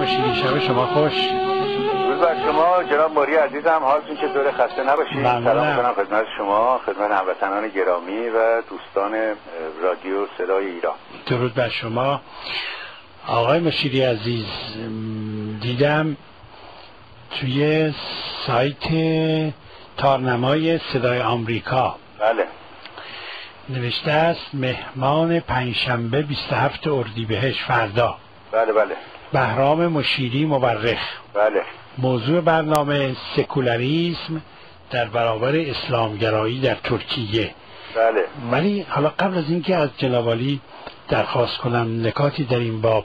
مشیری، شب شما خوش. روز بر شما جناب موری عزیزم، حالتون چطوره؟ خسته نباشید. سلام میکنم خدمت شما، خدمت هموطنان گرامی و دوستان رادیو صدای ایران. درود بر شما آقای مشیری عزیز. دیدم توی سایت تارنمای صدای آمریکا بله نوشته است مهمان پنجشنبه 27 اردیبهشت فردا. بله بله. بهرام مشیری مورخ. بله. موضوع برنامه سکولاریسم در برابر اسلامگرایی در ترکیه. بله. ولی حالا قبل از اینکه از جناب عالی درخواست کنم نکاتی در این باب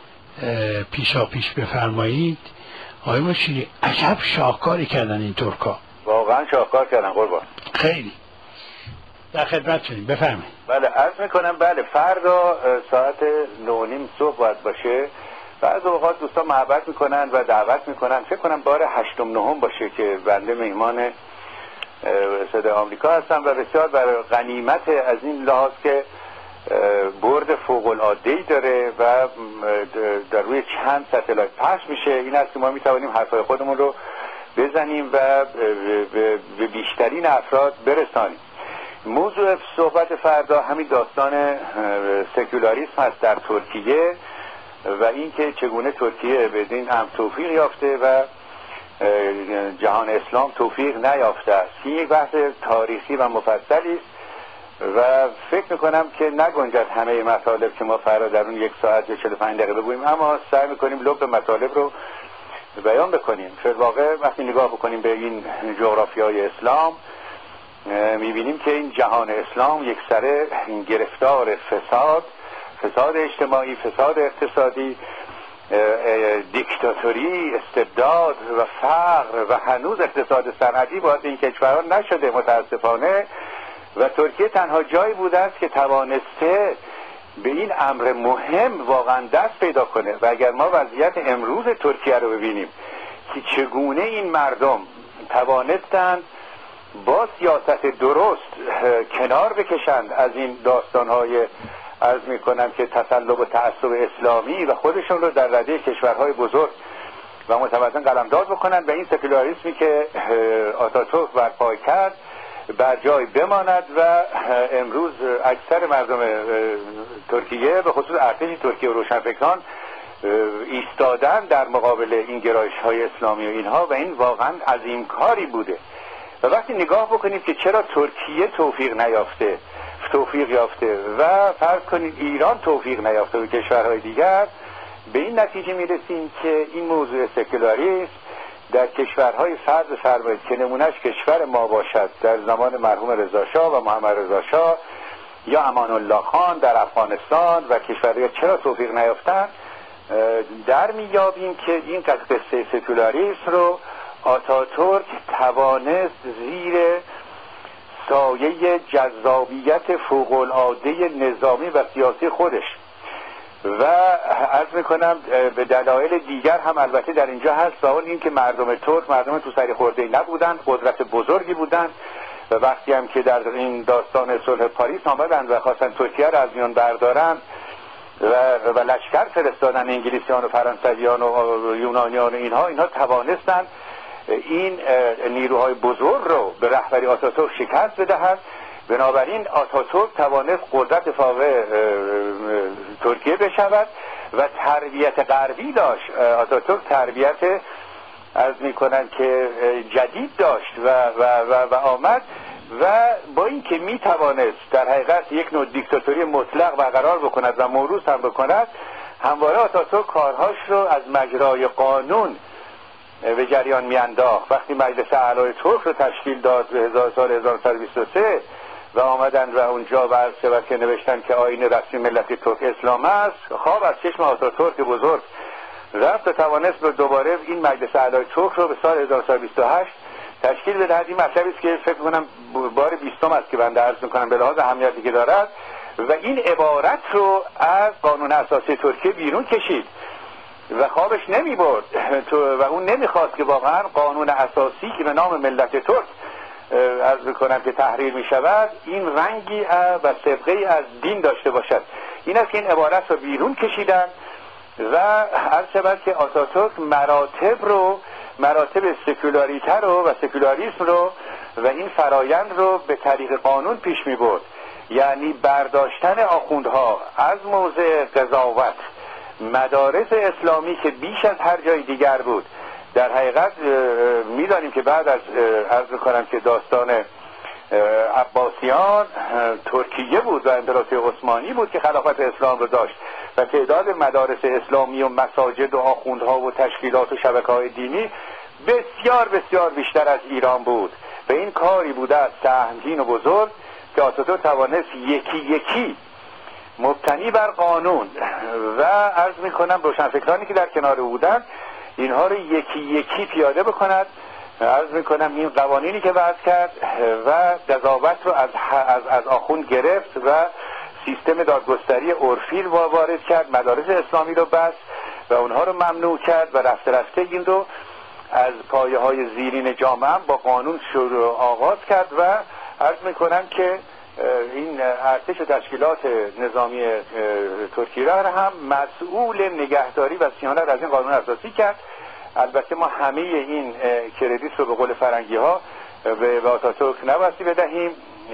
پیشاپیش بفرمایید، آقای مشیری عجب شاهکاری کردن این ترکا. واقعا شاهکار کردن قربان. خیلی در خدمت شدیم، بفرمایید. بله عرض میکنم. بله فردا ساعت 9:30 صبح باید باشه. بعض اوقات دوستان محبت میکنن و دعوت میکنن، فکر کنم بار 8م 9م باشه که بنده مهمان صدای آمریکا هستم و بسیار برای غنیمت از این لحاظ که برد فوق العاده‌ای داره و در روی چند ستلایت پخش میشه. این است که ما میتوانیم حرفای خودمون رو بزنیم و به بیشترین افراد برسانیم. موضوع صحبت فردا همین داستان سکولاریسم هست در ترکیه و اینکه چگونه ترکیه بدین هم توفیق یافته و جهان اسلام توفیق نیافته است. این یک بحث تاریخی و مفصلی است و فکر میکنم که نگنجد همه مطالب که ما فردا در اون 1 ساعت یا 45 دقیقه بگوییم، اما سعی میکنیم لب مطالب رو بیان بکنیم. فی الواقع وقتی نگاه بکنیم به این جغرافیای اسلام میبینیم که این جهان اسلام یک سره گرفتار فساد اجتماعی، فساد اقتصادی، دیکتاتوری، استبداد و فقر و هنوز اقتصاد صنعتی باید این کشورها نشده متاسفانه. و ترکیه تنها جایی بوده است که توانسته به این امر مهم واقعا دست پیدا کنه. و اگر ما وضعیت امروز ترکیه رو ببینیم که چگونه این مردم توانستند با سیاست درست کنار بکشند از این داستانهای عرض میکنم که تسلب و تعصب اسلامی و خودشون رو در رده کشورهای بزرگ و متمدن قلمداد بکنند و این سکولاریسمی که آتاتورک برپا کرد بر جای بماند و امروز اکثر مردم ترکیه به خصوص ارتش ترکیه و روشنفکران ایستادن در مقابل این گرایش های اسلامی و اینها و این واقعا عظیم کاری بوده. و وقتی نگاه بکنیم که چرا ترکیه توفیق یافته و فرض کنید ایران توفیق نیافته و کشورهای دیگر، به این نتیجه میرسیم که این موضوع سکولاریسم در کشورهای فرض فرمایید که نمونهش کشور ما باشد در زمان مرحوم رضا شاه و محمد رضا شاه یا امان الله خان در افغانستان و کشورهای چرا توفیق نیافتن، در میابیم که این قصه سکولاریسم رو آتاتورک توانست زیر سایه جذابیت فوق‌العاده نظامی و سیاسی خودش و عرض میکنم به دلایل دیگر هم البته در اینجا هست و اون این که مردم ترک مردم تو سری خورده نبودن، قدرت بزرگی بودن و وقتی هم که در این داستان صلح پاریس آمدن و خواستن ترکیه را از میان بردارن و لشکر فرستادن انگلیسیان و فرانسویان و یونانیان و اینها توانستن این نیروهای بزرگ رو به رهبری آتاتورک شکست بدهد. بنابراین آتاتورک توانست قدرت فاقد ترکیه بشود و تربیت غربی داشت. آتاتورک تربیت از میکنن که جدید داشت و آمد و با این که میتوانست در حقیقت یک نوع دیکتاتوری مطلق برقرار بکند و موروث هم بکند، همواره آتاتورک کارهاش رو از مجرای قانون به جریان میانداخت. وقتی مجلس اعلای ترک رو تشکیل داد به سال 1923 و آمدن و اونجا برسه که نوشتن که آیین رسمی ملت ترک اسلام است، خواب از چشم آتاتورک بزرگ رفت و توانست به دوباره این مجلس اعلای ترک رو به سال 1928 تشکیل بدهد. این مطلبی است که فکر کنم بار 20م است که بنده عرض میکنم به لحاظ اهمیتی که دارد و این عبارت رو از قانون اساسی ترکیه بیرون کشید و خوابش نمی برد و اون نمیخواست که واقعا قانون اساسی که به نام ملت ترک عرض میکنم که تحریر می شود این رنگی و سابقه‌ای از دین داشته باشد. این است که این عبارت رو بیرون کشیدن و عرض شود که آتاتورک مراتب سکولاریته رو و سکولاریسم رو و این فرایند رو به طریق قانون پیش می برد. یعنی برداشتن آخوندها از موضع قضاوت، مدارس اسلامی که بیش از هر جای دیگر بود. در حقیقت می‌دانیم که بعد از عرض می‌کنم که داستان عباسیان ترکیه بود و امپراتوری عثمانی بود که خلافت اسلام رو داشت و تعداد مدارس اسلامی و مساجد و آخوندها و تشکیلات و شبکه‌های دینی بسیار بسیار بیشتر از ایران بود و این کاری بوده از سهمگین و بزرگ که آتاتورک توانست یکی یکی مبتنی بر قانون و عرض میکنم روشنفکرانی که در کنار بودن اینها رو یکی یکی پیاده بکند. عرض میکنم این قوانینی که وضع کرد و قضاوت رو از آخوند گرفت و سیستم دادگستری عرفی رو وارد کرد، مدارس اسلامی رو بست و اونها رو ممنوع کرد و رفته رفته این رو از پایه های زیرین جامعه با قانون شروع آغاز کرد و عرض میکنم که این ارتش و تشکیلات نظامی ترکیه را هم مسئول نگهداری و صیانت از این قانون اساسی کرد. البته ما همه این کردیت رو به قول فرنگی ها به آتاتورک نبستی بدهیم.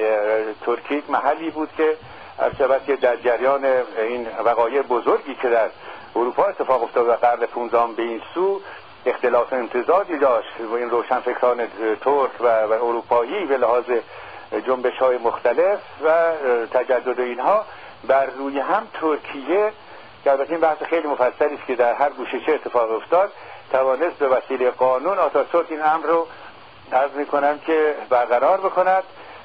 ترکیه محلی بود که البته در جریان این وقایع بزرگی که در اروپا اتفاق افتاد و قرن 15 به این سو اختلاف امتزاجی داشت و این روشنفکران ترک و اروپایی به لحاظ جنبش‌های مختلف و تجدد اینها بر روی هم ترکیه که البته این بحث خیلی مفصلی است که در هر گوشه چه اتفاق افتاد توانست به وسیله قانون آتاتورک این امر رو عرض می‌کنم که برقرار بکند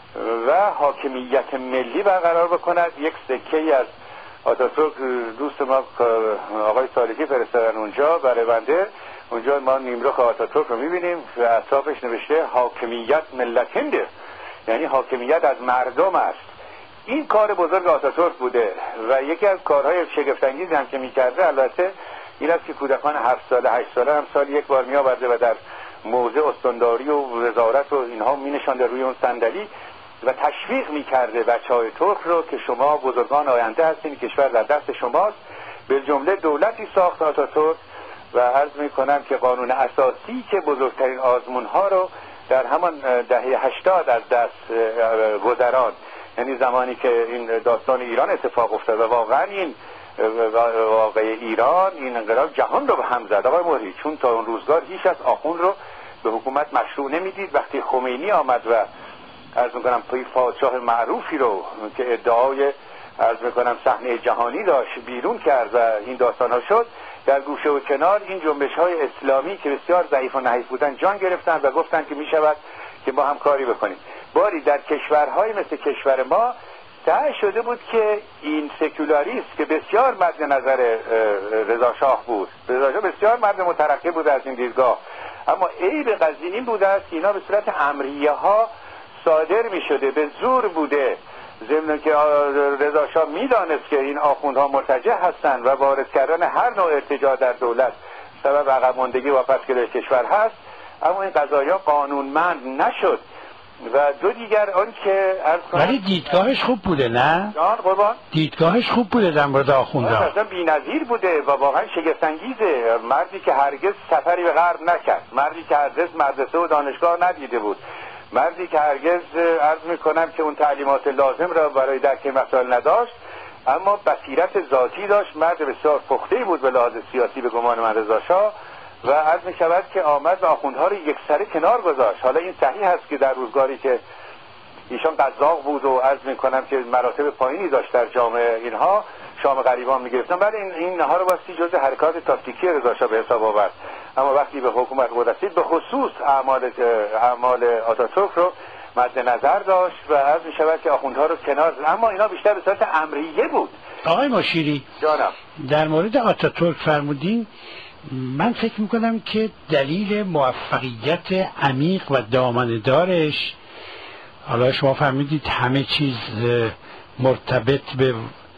و حاکمیت ملی برقرار بکند. یک سکه از آتاتورک دوست ما آقای صالحی فرستادن اونجا برای بنده، اونجا ما نیمرخ آتاتورک رو می‌بینیم و اطرافش نوشته حاکمیت ملت هنده، یعنی حاکمیت از مردم است. این کار بزرگ آتاتورک بوده و یکی از کارهای شگفت‌انگیزی هم که می‌کرده البته این است که کودکان 7 ساله 8 ساله هم سال یک بار می‌آورده و در موضع استانداری و وزارت و اینها می‌نشانده روی اون صندلی و تشویق می‌کرده بچه‌های ترک رو که شما بزرگان آینده هستین، کشور در دست شماست. به جمله دولتی ساخت آتاتورک و عرض می‌کنم که قانون اساسی که بزرگترین آزمون‌ها رو در همان دهه 80 از دست گذران، یعنی زمانی که این داستان ایران اتفاق افتاد و واقعا این واقع ایران این انقلاب جهان رو به هم زد آقای مهری، چون تا اون روزگار هیچ از آخوند رو به حکومت مشروع نمیدید. وقتی خمینی آمد و عرض میکنم پادشاه معروفی رو که ادعای عرض میکنم صحنه جهانی داشت بیرون کرد و این داستان ها شد، در گوشه و کنار این جنبش های اسلامی که بسیار ضعیف و نحیف بودن جان گرفتن و گفتن که میشود که ما هم کاری بکنیم. باری در کشورهای مثل کشور ما سعی شده بود که این سکولاریسم که بسیار مد نظر رضا شاه بود، رضا شاه بسیار مرد مترقی بود از این دیدگاه، اما عیب قضیه این بوده است که اینا به صورت امریه ها صادر می شده، به زور بوده، ضمن که رضا شاه میدانست که این آخوندها مرتجع هستند و وارد کردن هر نوع ارتجاع در دولت سبب عقب ماندگی و پسگیری کشور هست، اما این قضایا قانونمند نشد. و دو دیگر آن که ولی دیدگاهش خوب بوده نه؟ جان قربان؟ دیدگاهش خوب بوده در مورد آخوندها، اصلا بی‌نظیر بوده و واقعا شگفت‌انگیزه. مردی که هرگز سفری به غرب نکرد، مردی که هرگز مدرسه و دانشگاه ندیده بود، مردی که هرگز عرض میکنم که اون تعلیمات لازم را برای درک مسائل نداشت، اما بصیرت ذاتی داشت، مرد بسیار پخته‌ای بود به لحاظ سیاسی به گمان من رضا شاه و عرض می شود که آمد و آخوندها رو یک سره کنار گذاشت. حالا این صحیح هست که در روزگاری که ایشان قزاق بود و عرض می کنم که مراتب پایینی داشت در جامعه اینها شام غریبان می گرفتن، ولی اینها رو باستی جزء حرکات تاکتیکی رضا شاه به حساب آورد. اما وقتی به حکومت رسید به خصوص اعمال آتاتورک رو مد نظر داشت و عرض می شود که آخوندها رو کنار، اما اینا بیشتر به صورت امریه بود. آقای مشیری جانم در مورد آتاتورک فرمودین، من فکر میکنم که دلیل موفقیت عمیق و دامنه‌دارش، حالا شما فهمیدید همه چیز مرتبط به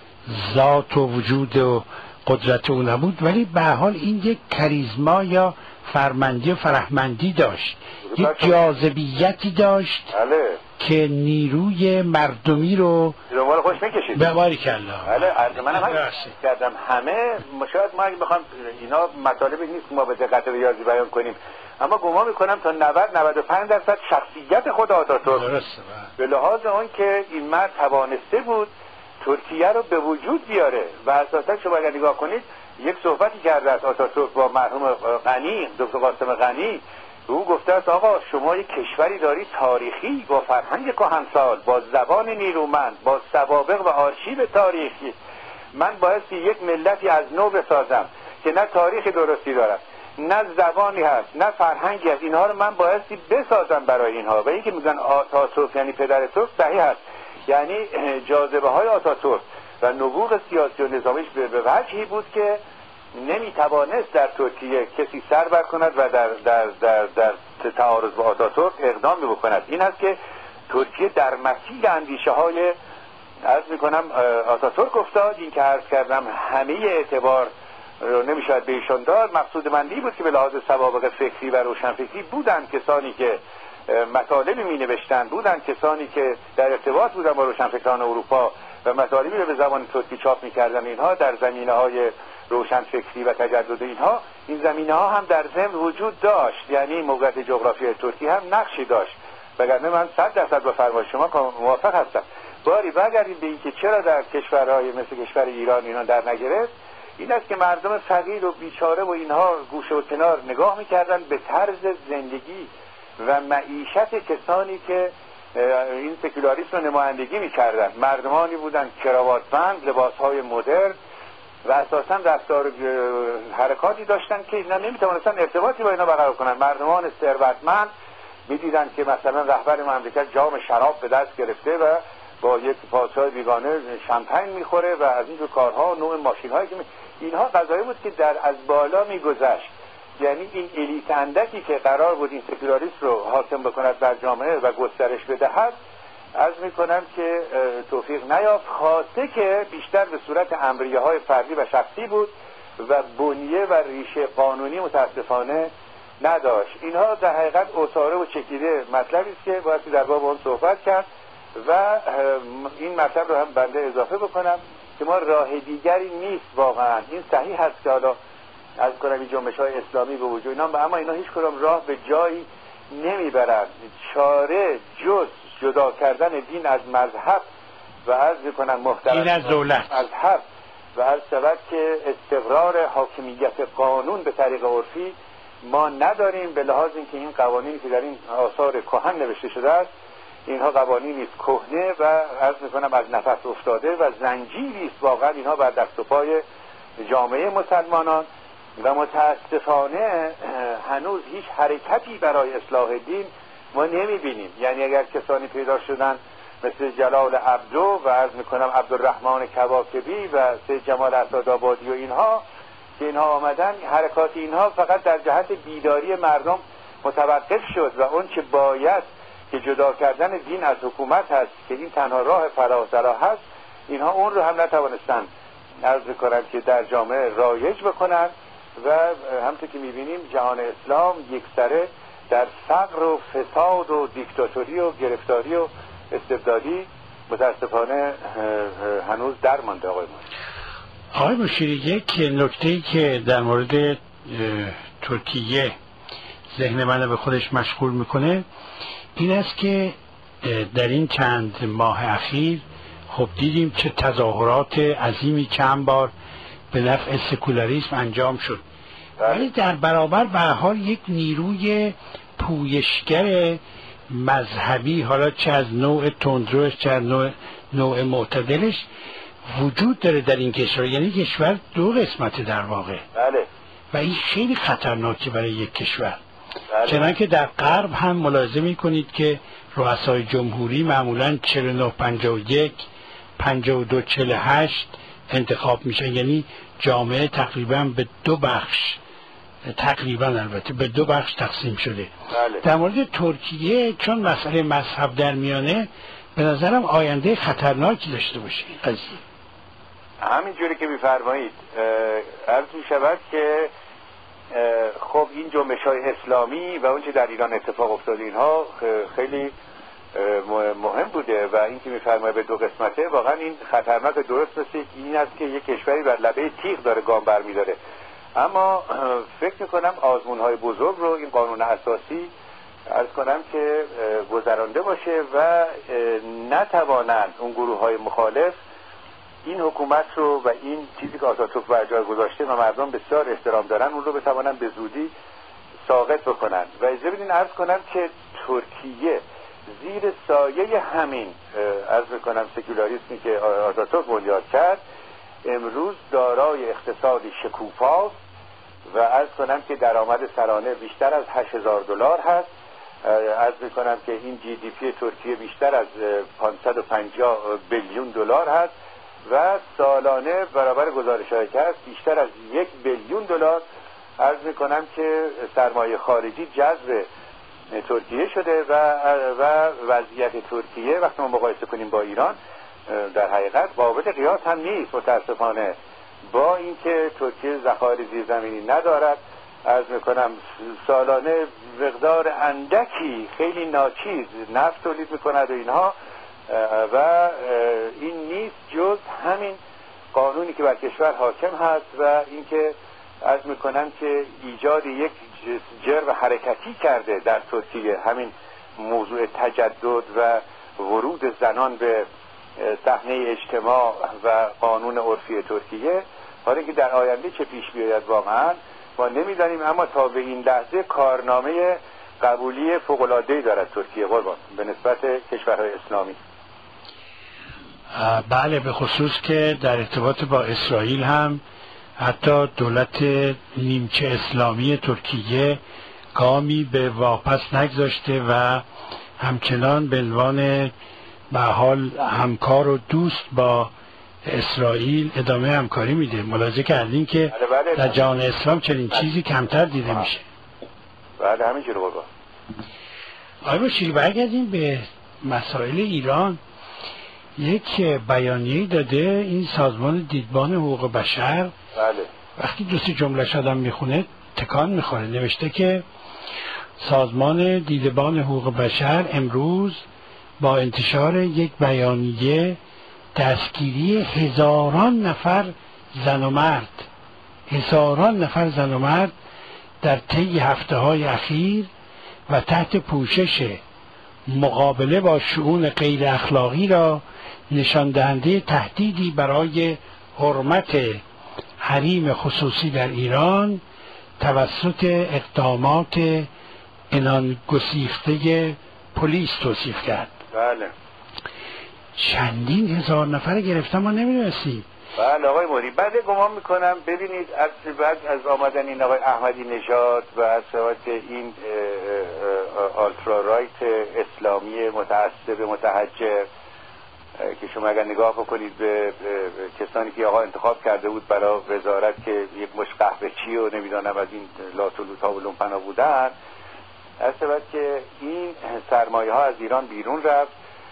ذات و وجود و قدرت او نبود، ولی به حال این یک کاریزما یا فرمندی و فرهمندی داشت، یک جاذبیتی داشت که نیروی مردمی رو دنبال خوش میکشید. باریکلا. بله عرض منم کردم همه شاید ما اگه بخوام اینا مطالبی نیست ما به دقت ریاضی بیان کنیم، اما گمان میکنم تا 90-95% شخصیت خود آتاتورک به لحاظ اون که این مرد توانسته بود ترکیه رو به وجود بیاره و اساسا شما اگر نگاه کنید یک صحبتی کرده از آتاتورک با مرحوم غنی، دکتر قاسم غنی، او گفته است آقا شما یک کشوری داری تاریخی با فرهنگ کهنسال، با زبان نیرومند، با سوابق و آرشیو تاریخی، من بایستی یک ملتی از نو بسازم که نه تاریخ درستی دارد، نه زبانی هست، نه فرهنگی هست، اینها رو من بایستی بسازم برای اینها. و اینکه میگن آتاتورک یعنی پدر ترک صحیح هست، یعنی جاذبه های آتاتورک و نبوغ سیاسی و نظامیش به وجهی بود که نمیتوانست در ترکیه کسی سر بر کند و در تعارض با آتاتورک اقدام بکند. این است که ترکیه در مسیر اندیشه های عرض میکنم آتاتورک افتاد. این که عرض کردم همه اعتبار رو نمیشود به ایشان داد. مقصود من این بود که به لحاظ سوابق فکری و روشنفکری بودن کسانی که مطالبی می نوشتن، بودن کسانی که در ارتباط بودن با روشنفکران اروپا و مطالبی رو به زبان ترکی چاپ می‌کردن. اینها در زمینه‌های روشنفکری و تجدد اینها، این زمینه‌ها هم در ضمن وجود داشت، یعنی موقعیت جغرافیایی ترکی هم نقشی داشت. وگرنه من 100% با فرمایش شما موافق هستم. باری برگردیم به اینکه چرا در کشورهای مثل کشور ایران اینا در نگرفت، این است که مردم فقیر و بیچاره و اینها گوشه و کنار نگاه می‌کردن به طرز زندگی و معیشت کسانی که این سکولاریسم رو نمایندگی می‌کردن. مردمانی بودن کراواتبند، لباس‌های مدرن و اساساً رفتار حرکاتی داشتن که اینا نمی‌توانستن ارتباطی با اینا برقرار کنن. مردمان ثروتمند می‌دیدن که مثلا رهبر مملکت جام شراب به دست گرفته و با یک پادشاه بیگانه شمپین می‌خوره و از این کارها و نوع ماشین‌هایی که اینها قضایی بود که از بالا می‌گذشت. یعنی این الیت اندکی که قرار بود این سکولاریسم رو حاکم بکند بر جامعه و گسترش بدهد، عرض میکنم که توفیق نیافت، خاصه که بیشتر به صورت امریه‌های فردی و شخصی بود و بنیه و ریشه قانونی متاسفانه نداشت. اینها در حقیقت اوتاره و چکیده مطلبی است که باید در باب اون صحبت کرد و این مطلب رو هم بنده اضافه بکنم که ما راه دیگری نیست. واقعا این صحیح هست که حالا از کنم این جنبش‌های اسلامی به وجود اینا، اما اینا هیچ کدام راه به جایی نمیبرند. چاره جز جدا کردن دین از مذهب و عرض کنم محترم دین از دولت مذهب و عرض شود که استقرار حاکمیت قانون به طریق عرفی ما نداریم، به لحاظ اینکه این قوانینی که در این آثار کهن نوشته شده است اینها قوانینی است کهنه و عرض می‌کنم از نفس افتاده و زنجیری است واقعا اینها بر دست و پای جامعه مسلمانان و متاسفانه هنوز هیچ حرکتی برای اصلاح دین ما نمیبینیم. یعنی اگر کسانی پیدا شدن مثل جلال عبدو و عرض میکنم عبدالرحمن کواکبی و سید جمال اسدآبادی و اینها که اینها آمدن، حرکات اینها فقط در جهت بیداری مردم متوقف شد و اون چه باید که جدا کردن دین از حکومت هست که این تنها راه فلاح و صلاح هست، اینها اون رو هم نتوانستن عرض میکنم که در جامعه رایج بکنن و همونطور که میبینیم جهان اسلام یکسره در فقر و فساد و دیکتاتوری و گرفتاری و استبدادی متاسفانه هنوز در مانده. آقای مشیری، یک نکته‌ای که در مورد ترکیه ذهن من به خودش مشغول میکنه این است که در این چند ماه اخیر خب دیدیم چه تظاهرات عظیمی چند بار به نفع سکولاریسم انجام شد، ولی در برابر به هر حال یک نیروی پویشگر مذهبی، حالا چه از نوع تندروش چه از نوع معتدلش وجود داره در این کشور. یعنی کشور دو قسمته در واقع. بله. و این خیلی خطرناکه برای یک کشور. بله. چنانکه در غرب هم ملاحظه می‌کنید که رؤسای جمهوری معمولاً 49-51 52-48 انتخاب میشن، یعنی جامعه تقریبا به دو بخش، تقریبا البته به دو بخش تقسیم شده. بله. در مورد ترکیه چون مسئله مذهب در میانه، به نظرم آینده خطرناکی داشته باشه این قضیه. همین جوری که می‌فرمایید عرض می‌شود که خب این جنبش‌های اسلامی و اون چه در ایران اتفاق افتاده اینها خیلی مهم بوده و این که میفرماید به دو قسمته، واقعا این خطرناک. درست است این است که یک کشوری بر لبه تیغ داره گام برمیداره، اما فکر میکنم آزمون‌های بزرگ رو این قانون اساسی عرض کنم که گذرانده باشه و نتوانند اون گروه‌های مخالف این حکومت رو و این چیزی که آتاتورک بر جای گذاشته و مردم بسیار احترام دارن اون رو بتوانند به زودی ساقط بکنن. و اجازه بدین عرض کنم که ترکیه زیر سایه همین عرض میکنم سکولاریسمی که آتاتورک بنیاد کرد امروز دارای اقتصادی شکوفاست و عرض کنم که درآمد سرانه بیشتر از $8,000 هست. عرض میکنم که این جی دی پی ترکیه بیشتر از 550 بیلیون دلار هست و سالانه برابر گزارش‌هایی که هست بیشتر از 1 بیلیون دلار عرض میکنم که سرمایه خارجی جذب ترکیه شده و وضعیت ترکیه وقتی ما مقایسه کنیم با ایران در حقیقت قابل قیاس هم نیست متاسفانه. با اینکه ترکیه ذخایر زیرزمینی ندارد، عرض میکنم سالانه مقدار اندکی خیلی ناچیز نفت تولید میکند و اینها و این نیست جز همین قانونی که بر کشور حاکم هست و اینکه عرض میکنم که ایجاد یک جرم حرکتی کرده در ترکیه، همین موضوع تجدد و ورود زنان به صحنه اجتماع و قانون عرفی ترکیه. حالا اینکه در آینده چه پیش بیاید واقعا ما نمیدانیم، اما تا به این لحظه کارنامه قبولی فوق‌العاده‌ای دارد ترکیه قربان به نسبت کشورهای اسلامی. بله، به خصوص که در ارتباط با اسرائیل هم حتی دولت نیمچه اسلامی ترکیه گامی به واپس نگذاشته و همچنان به عنوان به حال همکار و دوست با اسرائیل ادامه همکاری میده. ملاحظه کردین که در جهان اسلام چنین چیزی کمتر دیده میشه. بله همینجوری قربان. آقای مشیری برگردیم به مسائل ایران. یک بیانیه‌ای داده این سازمان دیدبان حقوق بشر. بله. وقتی دو سه جمله‌اش آدم میخونه تکان میخوره. نوشته که سازمان دیدبان حقوق بشر امروز با انتشار یک بیانیه دستگیری هزاران نفر زن و مرد در طی هفته‌های اخیر و تحت پوشش مقابله با شؤون غیر اخلاقی را نشان دهنده تهدیدی برای حرمت حریم خصوصی در ایران توسط اقدامات عنان گسیخته پلیس توصیف کرد. بله. چندین هزار نفر گرفتن ما نمی‌دونستیم. بله آقای موری، بعد گمان میکنم ببینید بعد از آمدن این آقای احمدی نژاد و از این آلترا رایت اسلامی متعصب متحجر که شما اگر نگاه بکنید به کسانی که آقا انتخاب کرده بود برای وزارت که یک مش قهوه‌چی و نمیدونم از این لاتولوتا و لومپنا بودن، از که این سرمایه ها از ایران بیرون رفت.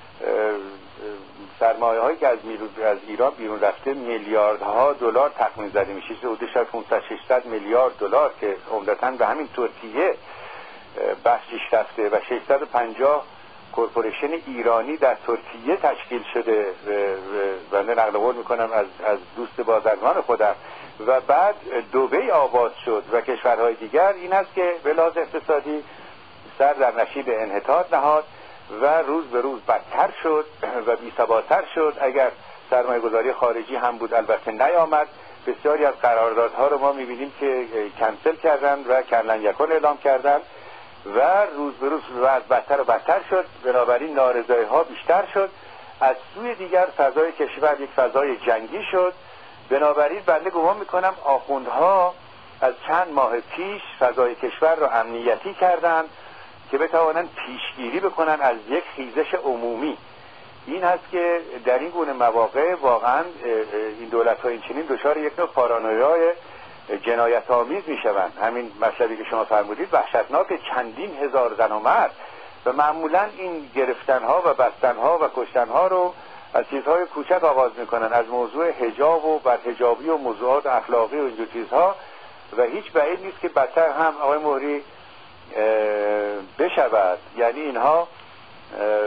سرمایه هایی که از ایران بیرون رفته میلیاردها دلار تخمین زده میشه، حدود 500-600 میلیارد دلار که عمدتاً به همین ترکیه بخشش رفته و 650 کورپوریشن ایرانی در ترکیه تشکیل شده. بنده نقل قول میکنم از دوست بازرگان خودم. و بعد دبی آباد شد و کشورهای دیگر. این است که به لحاظ اقتصادی سر در نشیب انحطاط نهاد و روز به روز بدتر شد و بی‌ثبات‌تر شد. اگر سرمایه گذاری خارجی هم بود البته نیامد. بسیاری از قراردادها رو ما میبینیم که کنسل کردن و کلن یکن اعلام کردن و روز به روز بدتر و بدتر شد. بنابراین نارضایی ها بیشتر شد. از سوی دیگر فضای کشور یک فضای جنگی شد. بنابراین بنده گمان میکنم آخوندها از چند ماه پیش فضای کشور را امنیتی کردند که بتوانند پیشگیری بکنن از یک خیزش عمومی. این هست که در این گونه مواقع واقعا این دولت‌ها این چنین دچار یک نوع پارانویای جنایت آمیز میشوند. همین مطلبی که شما فرمودید وحشتناک، چندین هزار زن و مرد و معمولا این گرفتنها و بستنها و کشتنها رو از چیزهای کوچک آغاز میکنن، از موضوع حجاب و بدحجابی و موضوعات اخلاقی و اینجور چیزها و هیچ بعید نیست که بدتر هم آقای مهری بشود. یعنی اینها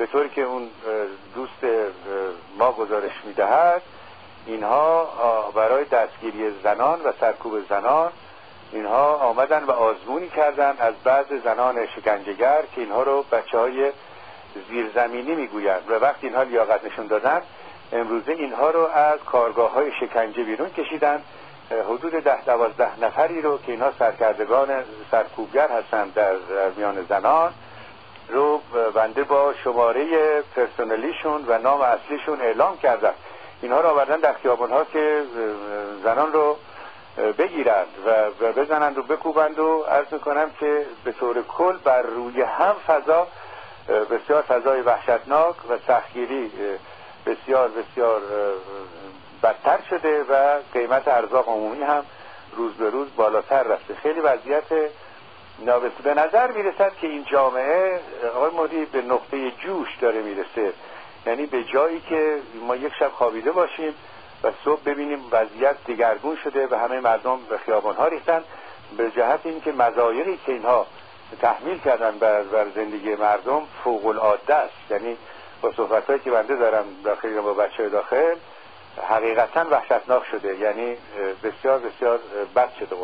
به طوری که اون دوست ما گزارش میدهد اینها برای دستگیری زنان و سرکوب زنان اینها آمدن و آزمونی کردن از بعض زنان شکنجهگر که اینها رو بچه‌های زیرزمینی میگویند و وقتی اینها لیاقت نشون دادن امروزه اینها رو از کارگاه‌های شکنجه بیرون کشیدن. حدود 10-12 نفری رو که اینها سرکردگان سرکوبگر هستند در میان زنان رو بنده با شماره پرسنلیشون و نام اصلیشون اعلام کردم. اینها رو آوردن در خیابان‌ها که زنان رو بگیرند و بزنند و بکوبند و عرض میکنم که به طور کل بر روی هم فضا بسیار فضای وحشتناک و سختگیری بسیار بسیار بدتر شده و قیمت ارزاق عمومی هم روز به روز بالاتر رفته. خیلی وضعیت نابسته. به نظر میرسد که این جامعه آقای مودی به نقطه جوش داره میرسه، یعنی به جایی که ما یک شب خوابیده باشیم و صبح ببینیم وضعیت دگرگون شده و همه مردم به خیابان‌ها ریختن، به جهت اینکه مضایقی که اینها تحمیل کردن بر زندگی مردم فوق العاده است. یعنی با صحبت‌هایی که بنده دارم داخل با بچه‌های داخل حقیقتاً وحشتناک شده، یعنی بسیار بسیار بد شده.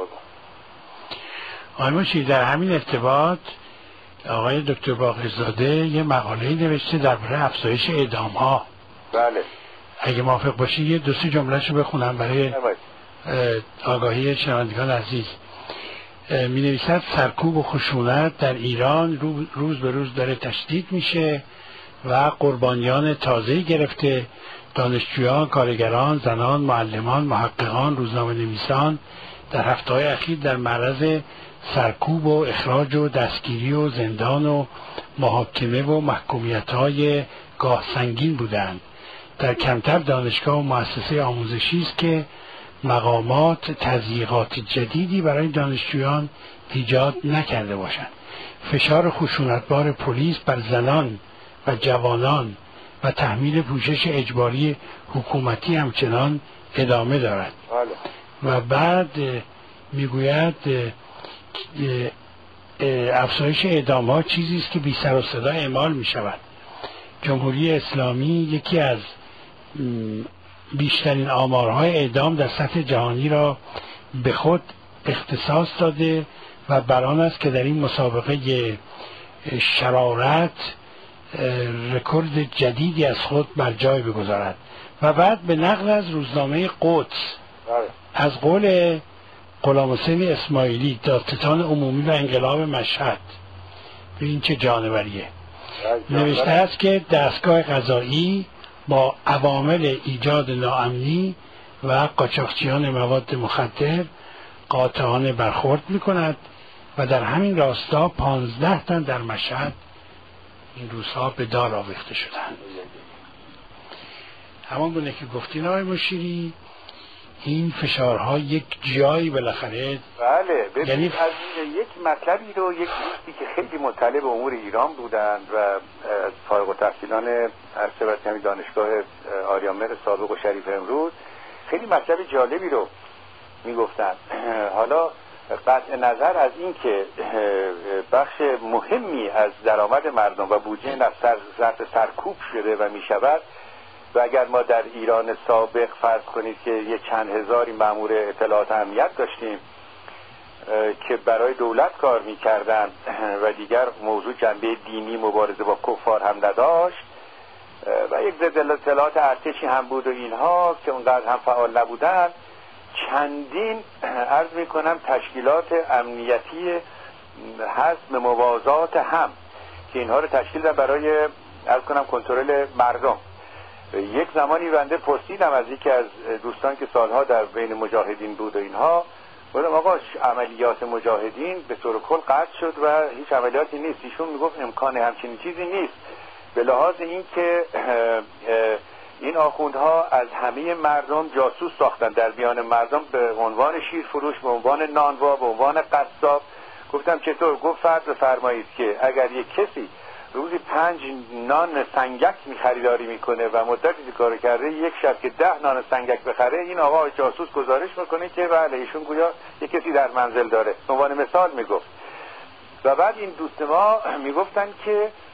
آقای مشیری در همین ارتباط آقای دکتر باقرزاده یه مقاله‌ای نوشته درباره افزایش اعدام‌ها. بله. اگه موافق باشی یه 2-3 جمله‌شو بخونم برای آگاهی شنوندگان عزیز. می‌نویسد سرکوب و خشونت در ایران روز به روز داره تشدید میشه و قربانیان تازه‌ای گرفته. دانشجویان، کارگران، زنان، معلمان، محققان، روزنامه‌نویسان در هفته‌های اخیر در معرض سرکوب و اخراج و دستگیری و زندان و محاکمه و محکومیت‌های گاه سنگین بودند. در کمتر دانشگاه و مؤسسه آموزشی است که مقامات تضییقات جدیدی برای دانشجویان ایجاد نکرده باشند. فشار خشونتبار پلیس بر زنان و جوانان و تحمیل پوشش اجباری حکومتی همچنان ادامه دارد. و بعد میگوید افزایش اعدام‌ها چیزی است که بی سر و صدا اعمال می شود. جمهوری اسلامی یکی از بیشترین آمارهای اعدام در سطح جهانی را به خود اختصاص داده و بر آن است که در این مسابقه شرارت رکورد جدیدی از خود بر جای بگذارد. و بعد به نقل از روزنامه قدس از قول غلامحسین اسماعیلی دادستان عمومی و انقلاب مشهد، به این چه جانوریه، نوشته است که دستگاه قضایی با عوامل ایجاد ناامنی و قاچاقچیان مواد مخدر قاطعانه برخورد می‌کند و در همین راستا 15 تن در مشهد این روزها به دار آویخته شدند. همان گونه که گفتین آقای مشیری، این فشارها یک جایی بالاخره بله یعنی از یک مطلبی رو یک دوستی که خیلی مطلع به امور ایران بودند و از فارغ التحصیلان همین دانشگاه آریامر سابق و شریف امروز خیلی مطلب جالبی رو میگفتند. حالا قطع نظر از این که بخش مهمی از درآمد مردم و بودجه ظرف سرکوب شده و میشود و اگر ما در ایران سابق فرض کنید که یه چند هزاری مأمور اطلاعات امنیت داشتیم که برای دولت کار میکردن و دیگر موضوع جنبه دینی مبارزه با کفار هم نداشت و یک ضد اطلاعات ارتشی هم بود و اینها که اونقدر هم فعال نبودن، چندین عرض میکنم تشکیلات امنیتی هست به موازات هم که اینها رو تشکیل دادن برای عرض کنم کنترل مردم. یک زمانی بنده پرسیدم از یکی از دوستان که سالها در بین مجاهدین بود و اینها، گفتم آقا عملیات مجاهدین به طور کل قطع شد و هیچ عملیاتی نیست. ایشون میگفت امکان همچین چیزی نیست، به لحاظ این که این آخوندها از همه مردم جاسوس ساختن در میان مردم به عنوان شیرفروش، به عنوان نانوا، به عنوان قصاب. گفتم چطور؟ گفت فرض بفرمایید که اگر یک کسی روزی 5 نان سنگک خریداری میکنه و مدتی کار کرده، یک شب که 10 نان سنگک بخره، این آقا جاسوس گزارش میکنه که بله ایشون گویا یک کسی در منزل داره. به عنوان مثال میگفت. و بعد این دوست ما میگفتن که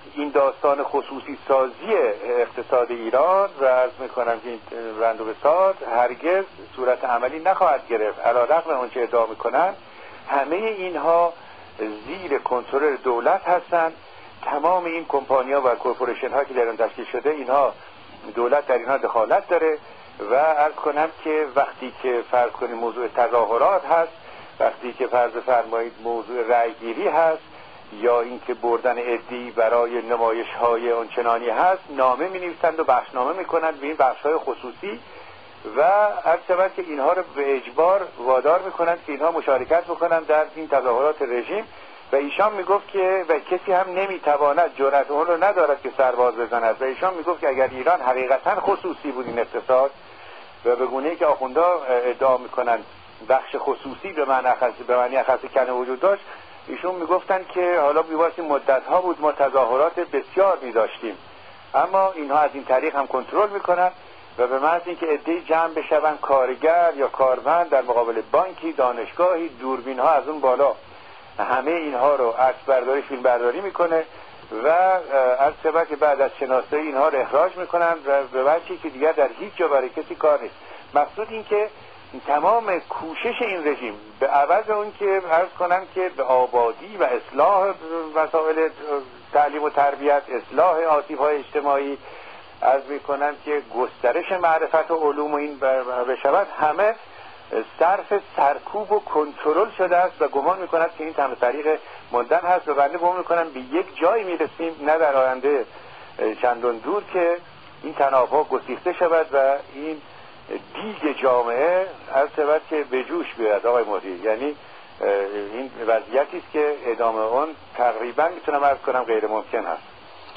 این داستان خصوصی سازی اقتصاد ایران و عرض میکنم که این رند و بساط هرگز صورت عملی نخواهد گرفت. علیرغم اونچه ادعا میکنن همه اینها زیر کنترل دولت هستند. تمام این کمپانی‌ها و کورپوریشن ها که در اون تشکیل شده، اینها دولت در اینها دخالت داره و عرض کنم که وقتی که فرض کنیم موضوع تظاهرات هست، وقتی که فرض فرمایید موضوع رأیگیری هست یا اینکه بردن عده‌ای برای نمایش‌های آنچنانی هست، نامه می‌نویسند و بخشنامه می‌کنند به این بخش‌های خصوصی و هر شود که اینها رو به اجبار وادار می‌کنند که اینها مشارکت بکنند در این تظاهرات رژیم. و ایشان میگفت که و کسی هم نمیتواند جرأت اون رو ندارد که سرباز بزند. و ایشان میگفت که اگر ایران حقیقتا خصوصی بود این اقتصاد و به گونه‌ای که آخوندا ادعا میکنند بخش خصوصی به معنی اخص کنه وجود داشت، ایشون میگفتن که حالا بیواسی مدت‌ها بود ما تظاهرات بسیار می‌داشتیم، اما اینها از این طریق هم کنترل میکنن و به محض اینکه عده‌ای جمع بشوند، کارگر یا کارمند در مقابل بانکی، دانشگاهی، دوربین‌ها از اون بالا همه اینها رو عکس برداری، فیلم برداری میکنه و از سبب که بعد از شناسایی اینها رو اخراج میکنن و به وجهی که دیگر در هیچ جا برای کسی کار نیست. مقصود این که تمام کوشش این رژیم به عوض اون که عرض کنم که به آبادی و اصلاح مسائل تعلیم و تربیت، اصلاح آسیب‌های اجتماعی، عرض میکنم که گسترش معرفت و علوم و این بشود، همه صرف سرکوب و کنترل شده است و گمان میکند که این تنها طریق ماندن هست و بنده گمان میکنم به یک جایی میرسیم نه در آینده چندان دور که این تناب‌ها گسیخته شود و این دیگ جامعه از شود که به جوش بیاد. آقای مدیر، یعنی این وضعیتی است که ادامه اون تقریبا میتونم عرض کنم غیر ممکن هست.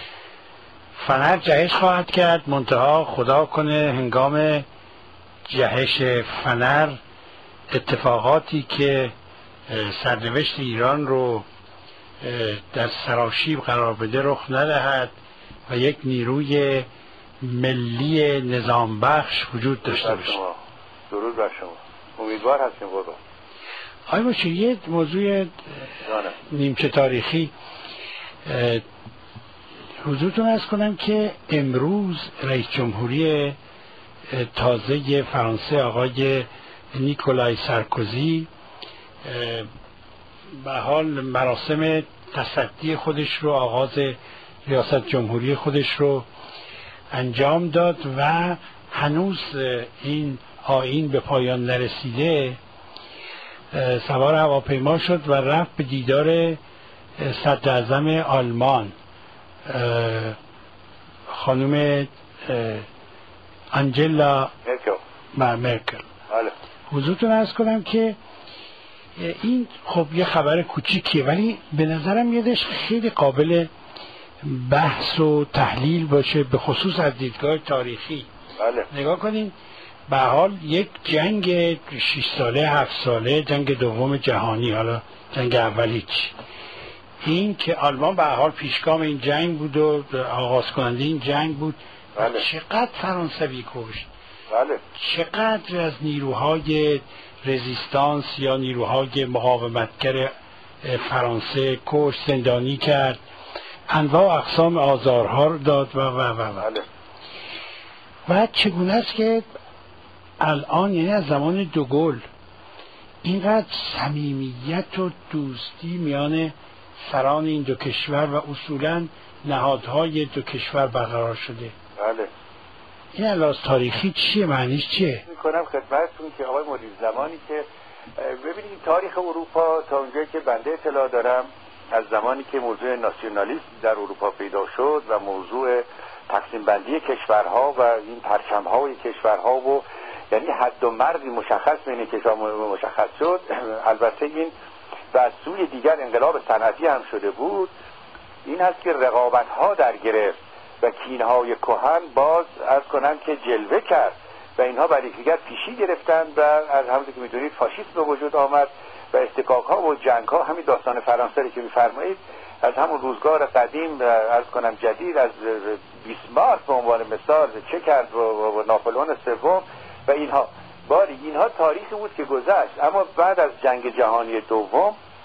فنر جهش خواهد کرد، منتها خدا کنه هنگام جهش فنر اتفاقاتی که سرنوشت ایران رو در سراشیب قرار بده رخ ندهد و یک نیروی ملی نظام بخش وجود داشته باشه. درود بر شما. امیدوار هستیم قربان. آیا باشه یه موضوع نیمچه تاریخی حضورتون عرض کنم که امروز رئیس جمهوری تازه فرانسه آقای نیکولای سارکوزی به حال مراسم تصدی خودش رو، آغاز ریاست جمهوری خودش رو انجام داد و هنوز این آیین به پایان نرسیده سوار هواپیما شد و رفت به دیدار صدر اعظم آلمان خانم آنجلا مرکل. حضورتون عرض کنم که این خب یه خبر کوچیکیه ولی به نظرم یادش خیلی قابل بحث و تحلیل باشه، به خصوص از دیدگاه تاریخی. نگاه کنین، به حال یک جنگ 6 ساله 7 ساله، جنگ دوم جهانی، حالا جنگ اولی چی، این که آلمان به حال پیشگام این جنگ بود و آغاز کننده این جنگ بود. چقدر فرانسوی کشت، چقدر از نیروهای رزیستانس یا نیروهای مقاومتگر فرانسه کشت، زندانی کرد، انواع اقسام آزارها رو داد و چگونه است که الان، یعنی از زمان دوگل، اینقدر صمیمیت و دوستی میان سران این دو کشور و اصولا نهادهای دو کشور برقرار شده. بله. این علاوه تاریخی چیه؟ معنیش چیه؟ میکنم خدمتتون که آقای مدیر، زمانی که ببینید تاریخ اروپا تا اونجایی که بنده اطلاع دارم، از زمانی که موضوع ناسیونالیسم در اروپا پیدا شد و موضوع تقسیم بندی کشورها و این پرچم‌های کشورها و یعنی حد و مرزی مشخص بین کشورها مشخص شد، البته این و از سوی دیگر انقلاب صنعتی هم شده بود، این هست که رقابت‌ها در گرفت و کینه‌های کهن باز عرض کنم که جلوه کرد و اینها بر یکدیگر پیشی گرفتند و از همونطور که می‌دونید فاشیسم به وجود آمد و استکاک‌ها و جنگ‌ها. همین داستان فرانسه رو که می‌فرمایید از همون روزگار قدیم عرض کنم جدید، از بیسمارک به عنوان مثال چه کرد و ناپلئون سوم و اینها تاریخی بود که گذشت. اما بعد از جنگ جهانی دوم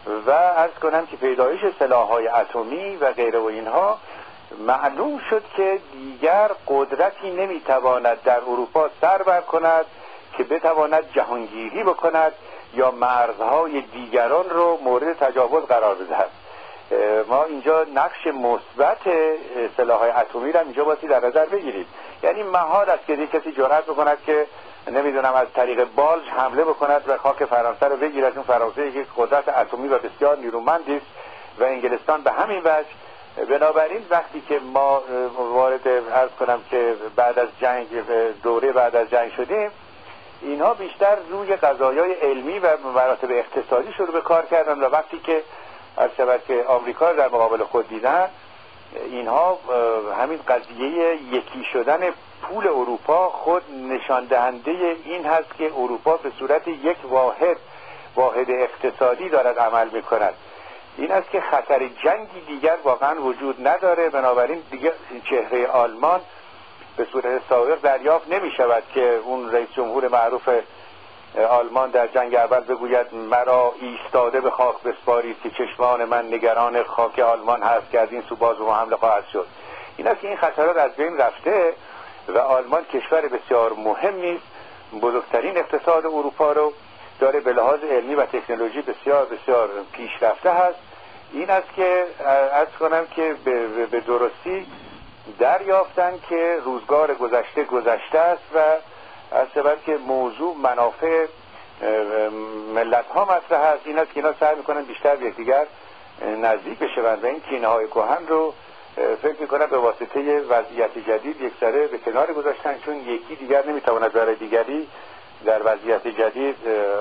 و عرض کنم که پیدایش سلاح‌های اتمی و غیره و اینها معلوم شد که دیگر قدرتی نمیتواند در اروپا سر بر کند که بتواند جهانگیری بکند یا مرزهای دیگران رو مورد تجاوز قرار بدهد. ما اینجا نقش مثبت سلاح‌های اتمی را اینجا باید در نظر بگیرید. یعنی محال است که کسی جرأت بکند که نمیدونم از طریق بالج حمله بکند و خاک فرانسه رو بگیرد. اون فرانسه یک قدرت اتمی و بسیار نیرومندی است و انگلستان به همین وجه. بنابراین وقتی که ما وارد عرض کنم که بعد از جنگ دوره بعد از جنگ شدیم، اینها بیشتر روی قضایای علمی و مراتب اقتصادی شروع به کار کردن و وقتی که از شبکه که آمریکا رو در مقابل خود دیدن، اینها همین قضیه یکی شدن پول اروپا خود نشان دهنده این هست که اروپا به صورت یک واحد اقتصادی دارد عمل می کند. این است که خطر جنگی دیگر واقعا وجود نداره. بنابراین دیگر چهره آلمان به صورت سابق دریافت نمی شود که اون رئیس جمهور معروف آلمان در جنگ اول بگوید مرا ایستاده به خاک بسپارید که چشمان من نگران خاک آلمان هست که از این سو باز و حمله خواهد شد. این است که این خطرات از بین رفته و آلمان کشور بسیار مهمی است، بزرگترین اقتصاد اروپا رو داره، به لحاظ علمی و تکنولوژی بسیار بسیار پیشرفته هست. این است که عرض کنم که به درستی دریافتن که روزگار گذشته است و از سبب که موضوع منافع ملت ها مطرح است. این است که اینا سعی میکنن بیشتر به یکدیگر نزدیک بشوند و این کینه های کهن رو فکر میکنن به واسطه وضعیت جدید یک سره به کنار گذاشتن، چون یکی دیگر نمیتواند برای دیگری در وضعیت جدید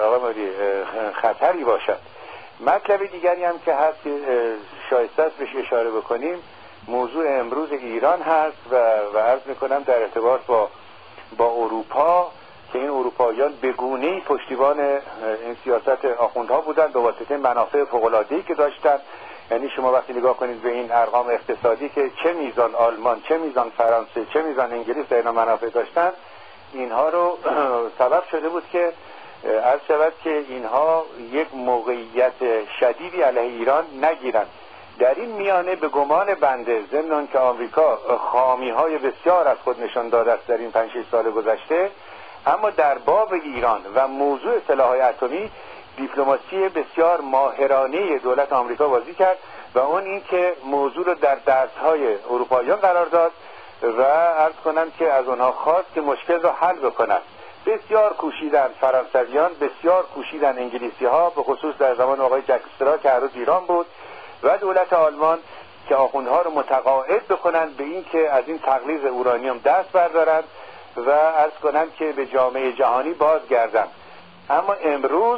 خطری باشد. مطلب دیگری هم که هست که شایسته است بهش اشاره بکنیم، موضوع امروز ایران هست و عرض میکنم در ارتباط با اروپا که این اروپاییان به گونه‌ای پشتیبان این سیاست آخوندها بودند به واسطه منافع فوق‌العاده‌ای که داشتند. یعنی شما وقتی نگاه کنید به این ارقام اقتصادی که چه میزان آلمان، چه میزان فرانسه، چه میزان انگلیس در اینا منافع داشتند، اینها رو سبب شده بود که عرض شود که اینها یک موقعیت شدیدی علیه ایران نگیرند. در این میانه به گمان بنده، ضمن که آمریکا خامی‌های بسیار از خود نشان داده است در این 5-6 سال گذشته، اما در باب ایران و موضوع سلاح‌های اتمی دیپلماسی بسیار ماهرانه دولت آمریکا بازی کرد و اون این که موضوع رو در دست‌های اروپاییان قرار داد و عرض کنم که از اونها خواست که مشکل رو حل بکنند. بسیار کوشیدن فرانسویان، بسیار کوشیدن انگلیسی‌ها، به خصوص در زمان آقای جک استرا که هنوز ایران بود، و دولت آلمان که آخوندها رو متقاعد بکنند به این که از این تقلیص اورانیوم دست بردارند و عرض کنند که به جامعه جهانی بازگردند. اما امروز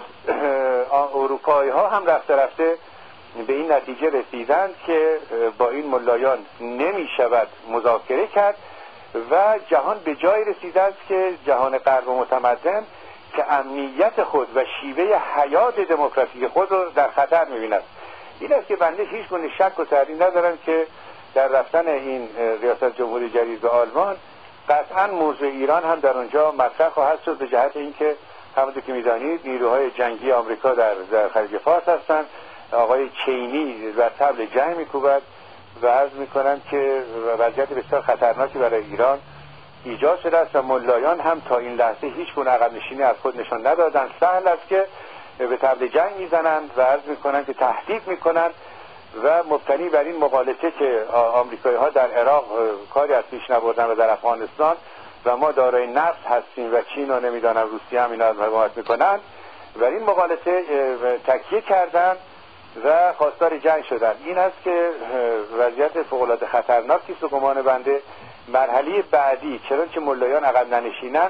اروپایی ها هم رفته به این نتیجه رسیدند که با این ملایان نمی شود مذاکره کرد و جهان به جای رسیده است که جهان غرب متمدن که امنیت خود و شیوه حیات دموکراتیک خود رو در خطر می بیند. این است که بنده هیچ گونه شک و تردید ندارم که در رفتن این ریاست جمهوری جدید به آلمان قطعا موضوع ایران هم در اونجا مطرح خواهد شد، به جهت اینکه همونطور که می‌دانید نیروهای جنگی آمریکا در خلیج فارس هستند. آقای چینی بر طبل جنگ می‌کوبد و عرض می‌کنم که وضعیت بسیار خطرناکی برای ایران ایجاد شده است و ملایان هم تا این لحظه هیچ گونه عقب نشینی از خود نشان ندادند. سهل است که به طبل جنگ میزنند و عرض میکنند که تهدید میکنند و مبتنی بر این مغالطه که آمریکایی ها در عراق کاری از پیش نبردن و در افغانستان و ما دارای نفت هستیم و چین و نمیدانم روسیه هم اینا حمایت میکنند، و این مغالطه تکیه کردند و خواستار جنگ شدند. این است که وضعیت فوق‌العاده خطرناکی است و گمان بنده مرحله بعدی چنانچه ملایان عقب ننشینند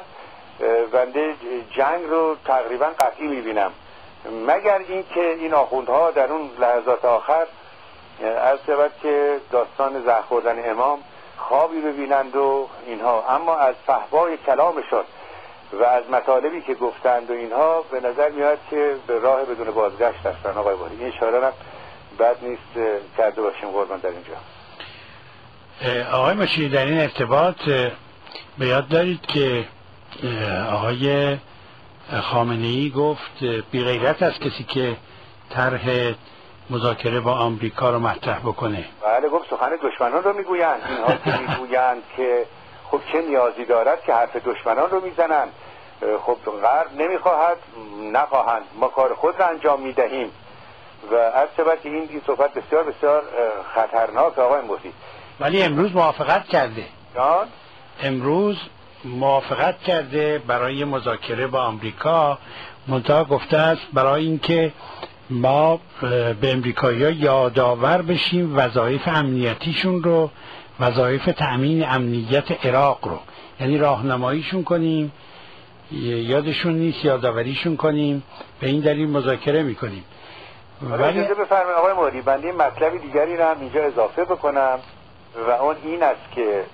بنده جنگ رو تقریبا قطعی میبینم، مگر اینکه این آخوندها در اون لحظات آخر عرض شود که داستان زهر خوردن امام خوابی ببینند و اینها. اما از فحوای کلامشون و از مطالبی که گفتند و اینها به نظر میاد که به راه بدون بازگشت هستن. آقای باری این اشاره را بد نیست کرده باشیم قربان در اینجا. آقای مشیری در این ارتباط به یاد دارید که آقای خامنه‌ای گفت بی غیرت است کسی که طرح مذاکره با آمریکا رو مطرح بکنه. بله، گفت سخن دشمنان رو میگویند. اینها که میگویند که خب چه نیازی دارد که حرف دشمنان رو میزنند، خب غرب نمیخواهد، نخواهند، ما کار خود را انجام میدهیم. و از شبت این صحبت بسیار بسیار خطرناک آقای مفتی. ولی امروز موافقت کرده. جان؟ امروز موافقت کرده برای مذاکره با آمریکا، منتها گفته است برای اینکه ما به امریکایی‌ها یادآور بشیم وظایف امنیتیشون رو، وظایف تأمین امنیت عراق رو، یعنی راهنماییشون کنیم، یادشون نیست یادآوریشون کنیم، به این دلیل مذاکره میکنیم. ولی اجازه بفرمایید آقای مهری، بنده مطلبی دیگری رو هم اینجا اضافه بکنم و اون این است که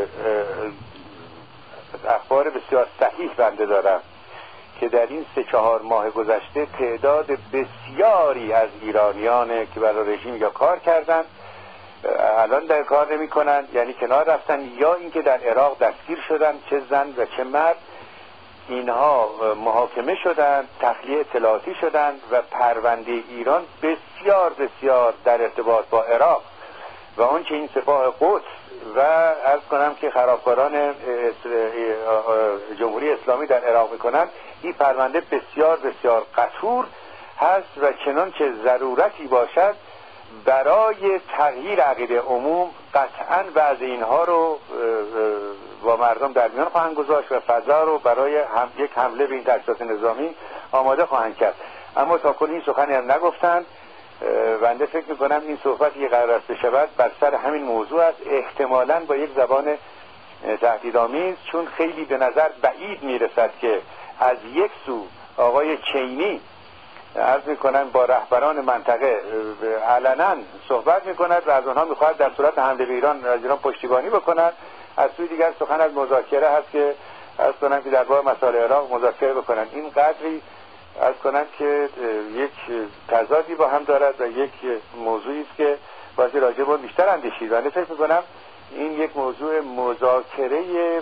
اخبار بسیار صحیح بنده دارم که در این 3-4 ماه گذشته تعداد بسیاری از ایرانیان که برای رژیم یا کار کردن الان در کار نمی کنن، یعنی کنار رفتن، یا اینکه در عراق دستگیر شدن، چه زن و چه مرد، اینها محاکمه شدن، تخلیه اطلاعاتی شدن و پرونده ایران بسیار بسیار در ارتباط با عراق و اون که این سپاه قدس و عرض کنم که خرابکاران جمهوری اسلامی در عراق میکنن، این پرونده بسیار بسیار قطور هست و چنان که ضرورتی باشد برای تغییر عقیده عموم قطعا بعض اینها رو با مردم در میان خواهند گذاشت و فضا رو برای یک حمله به این تأسیسات نظامی آماده خواهند کرد. اما تا کنون این سخنی هم نگفتند. بنده فکر میکنم این صحبت که قرار است بشود بر سر همین موضوع است، احتمالاً با یک زبان تهدیدآمیز، چون خیلی به نظر بعید میرسد که از یک سو آقای چینی عرض میکنن با رهبران منطقه علنا صحبت میکند و از اونها میخواهد در صورت حمله به ایران از ایران پشتیبانی بکنند، از سوی دیگر سخن از مذاکره هست که عرض کنن که درباره مسائل عراق مذاکره بکنن. این قدری عرض کنن که یک تضادی با هم دارد و یک موضوعی است که باید راجع به بیشتر اندیشید. من فکر میکنم این یک موضوع مذاکره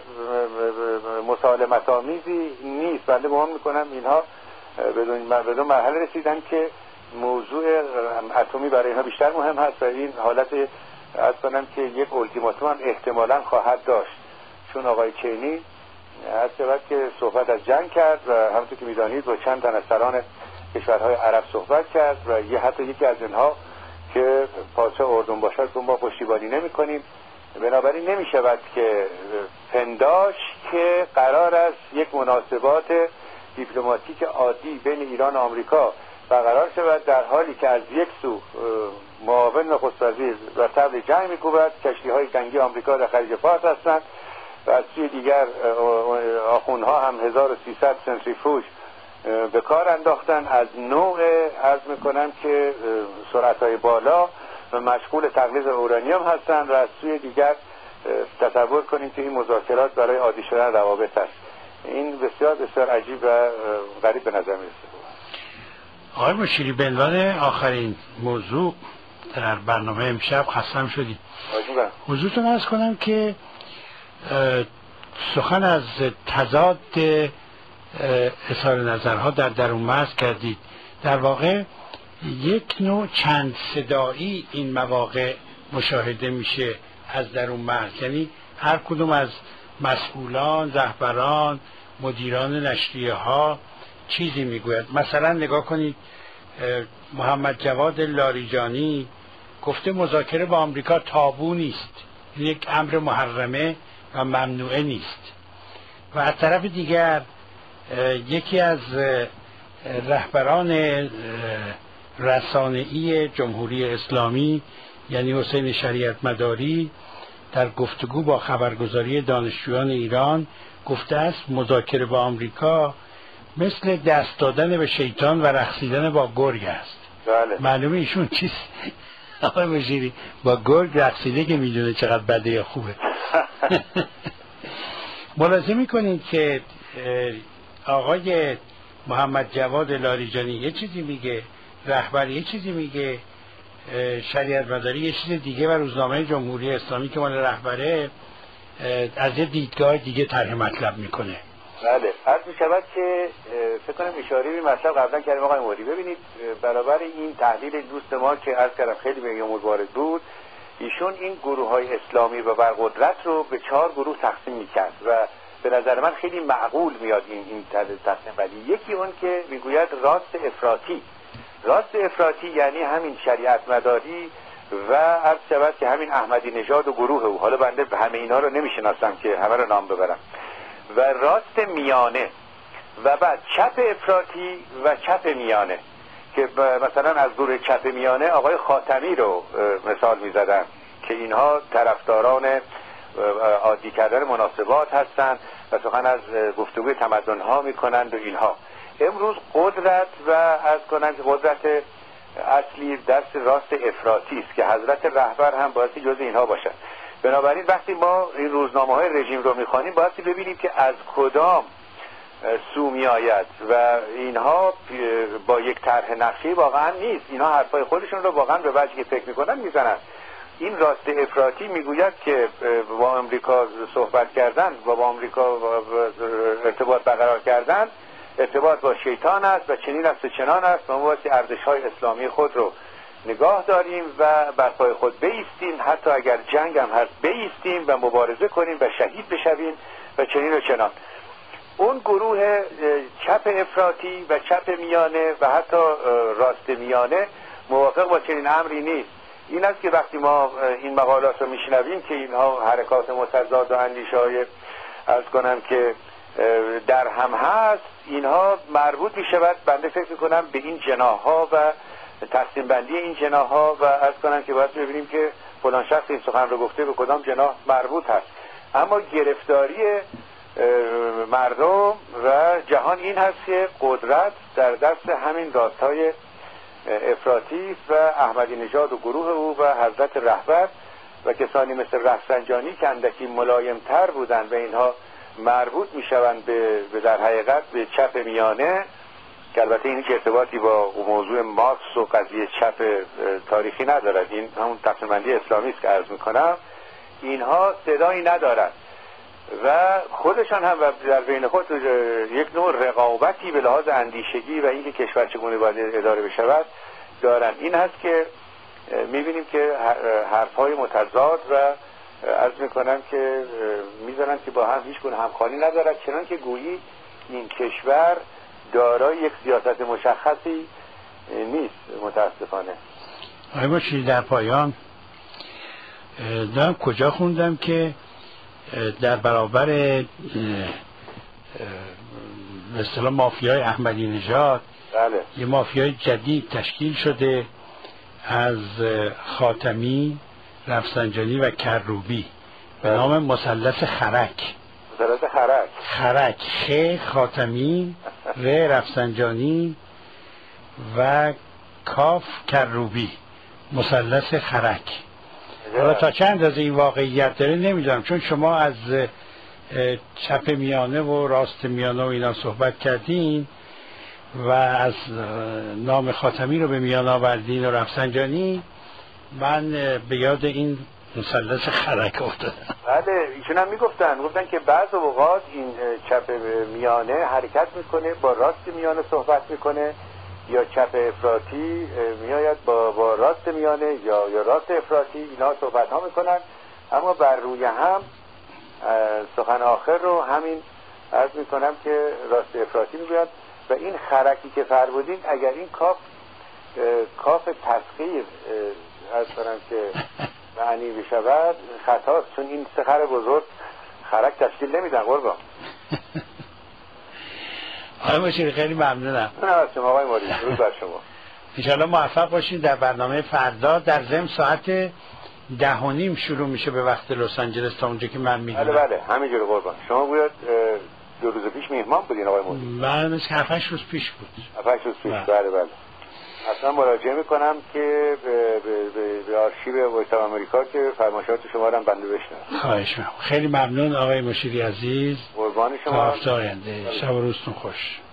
مسالمت آمیزی نیست. بنده گمان میکنم اینها بدون مرحله رسیدن که موضوع اتمی برای اینها بیشتر مهم هست و این حالت عرض کنم که یک التیماتوم هم احتمالاً خواهد داشت، چون آقای چینی از شود که صحبت از جنگ کرد و همونطور که میدانید با چند تن از سران کشورهای عرب صحبت کرد و حتی یکی از اینها که پادشاه اردن باشد که ما پشتیبانی نمی کنیم. بنابراین نمی شود که پنداش که قرار است یک مناسبات دیپلماتیک عادی بین ایران و آمریکا برقرار شود، در حالی که از یک سو معاون نخست وزیر و طبل جنگ می‌کوبد، کشتی‌های جنگی آمریکا در خلیج فارس هستند و از سوی دیگر آخوندها هم 1300 سنتریفوژ به کار انداختن از نوع عرض میکنم که سرعت‌های بالا و مشغول تغلیظ اورانیوم هستند و از سوی دیگر تصور کنیم که این مذاکرات برای عادی شدن روابط است. این بسیار بسیار عجیب و غریب به نظر میرسه. آقای مشیری، به عنوان آخرین موضوع در برنامه امشب خستم شدیم. حضورتون عرض کنم که سخن از تضاد اظهار نظرها در درون مرز کردید. در واقع یک نوع چند صدایی این مواقع مشاهده میشه از درون مرز، یعنی هر کدوم از مسئولان، رهبران، مدیران نشریه ها چیزی میگوید. مثلا نگاه کنید، محمد جواد لاریجانی گفته مذاکره با آمریکا تابو نیست، یک امر محرمه و ممنوعه نیست. و از طرف دیگر یکی از رهبران رسانه‌ای جمهوری اسلامی یعنی حسین شریعت مداری در گفتگو با خبرگزاری دانشجویان ایران گفته است مذاکره با آمریکا مثل دست دادن به شیطان و رقصیدن با گرگ است. بله. معلومه ایشون چیست؟ آقای مشیری با گرگ رقصیده که میدونه چقدر بده یا خوبه. ملاحظه میکنید که آقای محمد جواد لاریجانی یه چیزی میگه، رهبر یه چیزی میگه، شریعت مداری یه چیز دیگه و روزنامه جمهوری اسلامی که مال رهبره از یه دیدگاه دیگه طرح مطلب میکنه. بله، عرض می شود که فکر کنم اشاره به مطلب قبلا کردیم آقای مهری. ببینید برابر این تحلیل دوست ما که عرض کردم خیلی به یوم وارد بود، ایشون این گروه های اسلامی و برقدرت رو به 4 گروه تقسیم میکرد و به نظر من خیلی معقول میاد این تقسیم بندی. یکی اون که میگوید راست افراطی. راست افراطی یعنی همین شریعت مداری و عرض شود که همین احمدی نژاد و گروه او. حالا بنده همه اینا رو نمیشناسم که همه رو نام ببرم. و راست میانه و بعد چپ افراطی و چپ میانه که مثلا از گروه چپ میانه آقای خاتمی رو مثال میزدن که اینها طرفداران عادی کردن مناسبات هستند و سخن از گفتگوی تمدن‌ها میکنند و اینها. امروز قدرت و از کنند قدرت اصلی دست راست افراطی است که حضرت رهبر هم باید جز اینها باشد. بنابراین وقتی ما این روزنامه‌های رژیم رو میخوانیم باید ببینیم که از کدام سو می آید و اینها با یک طرح نقشه‌ای واقعا نیست. اینها حرفای خودشون رو واقعا به وجهی که فکر میکنن میزنن. این راست افراطی میگوید که با آمریکا صحبت کردن و با آمریکا ارتباط برقرار کردن ارتباط با شیطان است و چنین است و چنان است. ما باید ارزش‌های اسلامی خود رو نگاه داریم و بر پای خود بایستیم، حتی اگر جنگ هم هست بایستیم و مبارزه کنیم و شهید بشویم و چنین و چنان. اون گروه چپ افراطی و چپ میانه و حتی راست میانه موافق با چنین امری نیست. این است که وقتی ما این مقالات رو میشنویم که اینها حرکات متضاد و اندیشه‌های عرض کنم که در هم هست، اینها مربوط میشود بنده فکر میکنم به این جناح‌ها و تقسیم بندی این جناح‌ها و عرض کنم که باید ببینیم که فلان شخص این سخن رو گفته به کدام جناح مربوط هست. اما گرفتاری مردم و جهان این هست که قدرت در دست همین راست‌های افراطی و احمدی نژاد و گروه او و حضرت رهبر و کسانی مثل رفسنجانی که اندکی ملایم‌تر بودند و اینها مربوط میشوند به در حقیقت به چپ میانه که البته این هیچ ارتباطی با موضوع مارکس و قضیه چپ تاریخی ندارد. این همون تقسیم بندی اسلامی است که عرض میکنم. اینها صدایی ندارند و خودشان هم در بین خود یک نوع رقابتی به لحاظ اندیشگی و اینکه کشور چگونه باید اداره بشود دارن. این هست که میبینیم که حرفهای متضاد و عرض میکنم که میذارن که با هم هیچ گونه همخوانی ندارد، چنان که گویی این کشور دارای یک سیاست مشخصی نیست متاسفانه. آقای مشیری در پایان دارم کجا خوندم که در برابر به اصطلاح مافیای احمدی نژاد بله. یه مافیای جدید تشکیل شده از خاتمی، رفسنجانی و کروبی به نام مثلث خرک. مثلث خرک خاتمی، ر رفسنجانی و کاف کروبی، مثلث خرک. حالا تا چند از این واقعیت داره نمیدونم، چون شما از چپ میانه و راست میانه و اینا صحبت کردین و از نام خاتمی رو به میان آوردین و رفسنجانی، من به یاد این مثلث خرک افتادم. بله، ایشون هم گفتن که بعض اوقات این چپ میانه حرکت میکنه با راست میانه صحبت میکنه، یا چپ افراطی میآید با راست میانه یا راست افراطی اینا صحبت ها میکنن، اما بر روی هم سخن آخر رو همین عرض میکنم که راست افراطی میگوید. و این خرکی که فرمودین اگر این کاف تسخیر عرض کنم که معنی بشود خطاست، چون این سه خر بزرگ خرک تشکیل نمیدن. قربان آقای مشیری خیلی ممنونم. نه از شما آقای موری، روز بر شما. انشاءالله موفق باشین در برنامه فردا. در ضمن ساعت 10:30 شروع میشه به وقت لس آنجلس تا اونجا که من میدونم. بله همینجوری قربان. شما باید 2 روز پیش میهمان بودین آقای موری؟ من مثل 7-8 روز پیش بود. 7-8 روز پیش. بله. اصلا مراجعه میکنم که به آرشیو وایسام آمریکا که فرمایشات شما رو هم بنده بشنوم. خواهش می‌کنم. خیلی ممنون آقای مشیری عزیز. قربان شما. تا هفته آینده. شب و روزتون خوش.